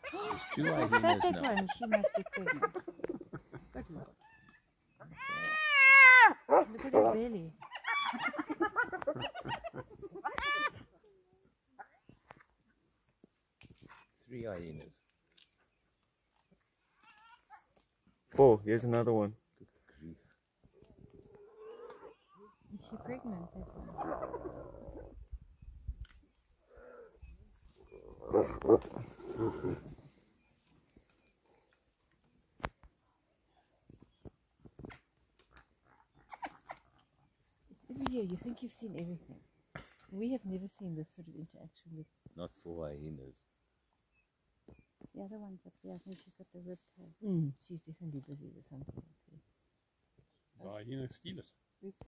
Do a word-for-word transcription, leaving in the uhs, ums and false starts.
There's two The hyenas second now. one, she must be pregnant. Good Lord. Look at her belly. Three hyenas. Oh, here's another one. Good grief. Is she pregnant, that one? It's every year. You think you've seen everything. We have never seen this sort of interaction with Not four hyenas. the other ones up there. I think she's got the rib tail. Mm. She's definitely busy with something. Hyenas steal it.